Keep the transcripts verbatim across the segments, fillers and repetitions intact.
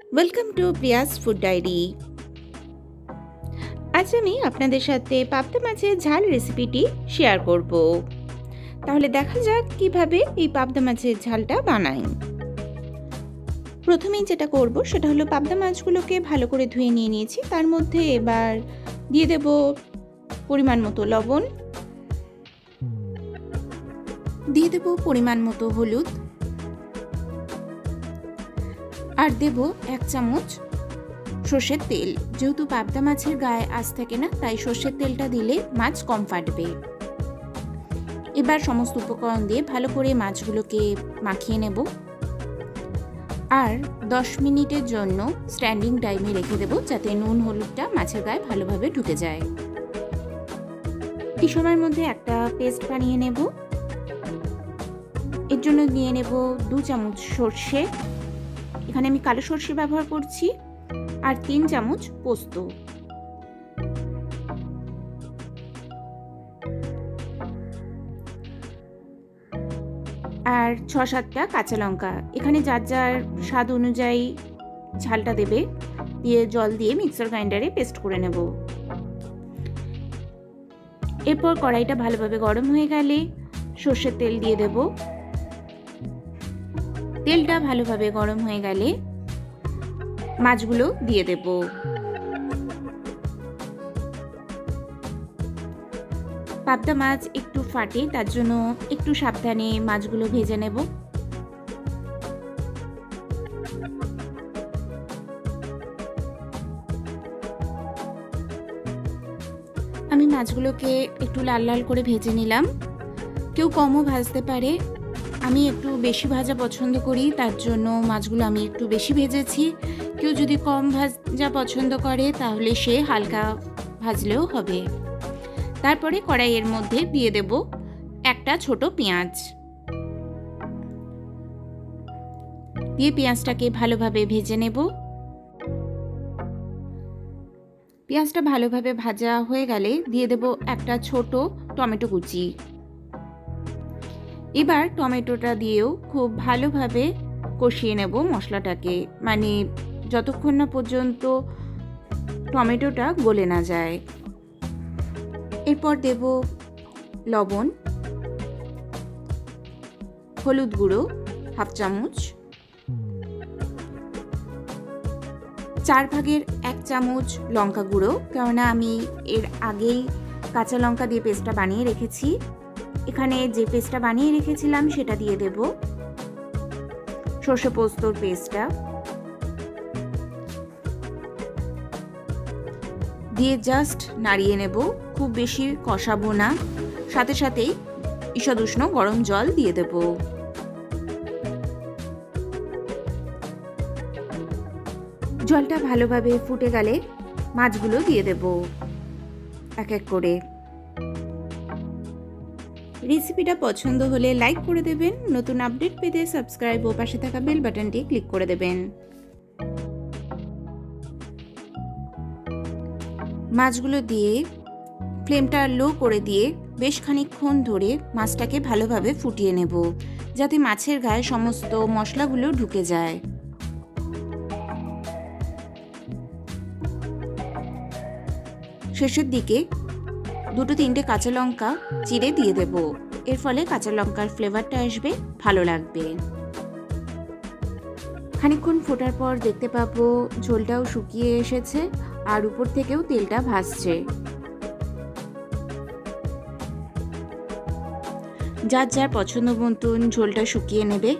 Welcome to Priya's food diary. আজ আমি আপনাদের সাথে পাবদা মাছের ঝাল রেসিপিটি শেয়ার করব। তাহলে দেখা যাক কিভাবে এই পাবদা মাছের ঝালটা বানাই। প্রথমেই যেটা করব সেটা হলো পাবদা মাছগুলোকে ভালো করে ধুয়ে নিয়ে নিয়েছি। তার মধ্যে এবার দিয়ে দেব পরিমাণ মতো লবণ, দিয়ে দেব পরিমাণ মতো হলুদ, আর দেব এক চামচ সর্ষের তেল। যেহেতু পাবদা মাছের গায়ে আঁশ থাকে না, তাই সর্ষের তেলটা দিলে মাছ কম ফাটবে। এবার সমস্ত উপকরণ দিয়ে ভালো করে মাছগুলোকে মাখিয়ে নেব আর দশ মিনিটের জন্য স্ট্যান্ডিং টাইমে রেখে দেব, যাতে নুন হলুদটা মাছের গায়ে ভালোভাবে ঢুকে যায়। এই সময়ের মধ্যে একটা পেস্ট বানিয়ে নেব। এর জন্য নিয়ে নেব দু চামচ সর্ষে, এখানে আমি কালো সর্ষে ব্যবহার করছি, আর তিন চামচ পোস্ত। আর ছ সাতটা কাঁচা লঙ্কা। এখানে যার যার স্বাদ অনুযায়ী ঝালটা দেবে। দিয়ে জল দিয়ে মিক্সার গ্রাইন্ডারে পেস্ট করে নেব। এরপর কড়াইটা ভালোভাবে গরম হয়ে গেলে সর্ষের তেল দিয়ে দেব। তেলটা ভালোভাবে গরম হয়ে গেলে মাছগুলো দিয়ে দেব। পাবদা মাছ একটু ফাটে, তার জন্য একটু সাবধানে মাছগুলো ভেজে নেব। আমি মাছগুলোকে একটু লাল লাল করে ভেজে নিলাম। কেউ কমও ভাজতে পারে, আমি একটু বেশি ভাজা পছন্দ করি, তার জন্য মাছগুলো আমি একটু বেশি ভেজেছি। কেউ যদি কম ভাজা পছন্দ করে তাহলে সে হালকা ভাজলেও হবে। তারপরে কড়াইয়ের মধ্যে দিয়ে দেব একটা ছোট পেঁয়াজ। দিয়ে পেঁয়াজটাকে ভালোভাবে ভেজে নেব। পেঁয়াজটা ভালোভাবে ভাজা হয়ে গেলে দিয়ে দেব একটা ছোট টমেটো কুচি। এবার টমেটোটা দিয়েও খুব ভালোভাবে কষিয়ে নেব মশলাটাকে, মানে যতক্ষণ না পর্যন্ত টমেটোটা গলে না যায়। এরপর দেব লবণ, হলুদ গুঁড়ো হাফ চামচ, চার ভাগের এক চামচ লঙ্কা গুঁড়ো, কেননা আমি এর আগেই কাঁচা লঙ্কা দিয়ে পেস্টটা বানিয়ে রেখেছি। এখানে যে পেস্টটা বানিয়ে রেখেছিলাম সেটা দিয়ে দেব। সর্ষে পোস্তর পেস্টটা দিয়ে জাস্ট নাড়িয়ে নেব, খুব বেশি কষাবো না। সাথে সাথেই ঈষদ উষ্ণ গরম জল দিয়ে দেব। জলটা ভালোভাবে ফুটে গেলে মাছগুলো দিয়ে দেব এক এক করে। রেসিপিটা পছন্দ হলে লাইক করে দেবেন। নতুন আপডেট পেতে সাবস্ক্রাইব ও পাশে থাকা বেল বাটনটি ক্লিক করে দেবেন। মাছগুলো দিয়ে ফ্লেমটা লো করে দিয়ে বেশ খানিকক্ষণ ধরে মাছটাকে ভালোভাবে ফুটিয়ে নেব, যাতে মাছের গায়ে সমস্ত মশলাগুলো ঢুকে যায়। শেষের দিকে দুটো তিনটে কাঁচা লঙ্কা চিড়ে দিয়ে দেব। এর ফলে কাঁচা লঙ্কার ফ্লেভারটা আসবে, ভালো লাগবে। খানিকক্ষণ ফোটার পর দেখতে পাবো ঝোলটাও শুকিয়ে এসেছে আর উপর থেকেও তেলটা ভাসছে। যার যার পছন্দ মতন ঝোলটা শুকিয়ে নেবে।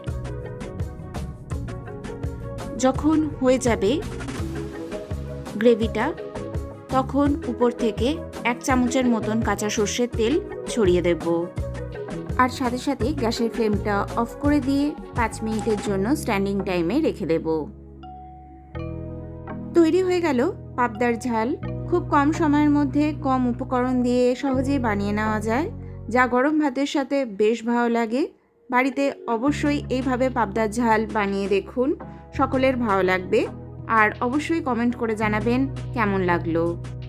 যখন হয়ে যাবে গ্রেভিটা, তখন উপর থেকে এক চামচের মতন কাঁচা সর্ষের তেল ছড়িয়ে দেব। আর সাথে সাথে গ্যাসের ফ্লেমটা অফ করে দিয়ে পাঁচ মিনিটের জন্য স্ট্যান্ডিং টাইমে রেখে দেব। তৈরি হয়ে গেল পাবদার ঝাল। খুব কম সময়ের মধ্যে কম উপকরণ দিয়ে সহজেই বানিয়ে নেওয়া যায়, যা গরম ভাতের সাথে বেশ ভালো লাগে। বাড়িতে অবশ্যই এইভাবে পাবদার ঝাল বানিয়ে দেখুন, সকলের ভালো লাগবে। আর অবশ্যই কমেন্ট করে জানাবেন কেমন লাগলো।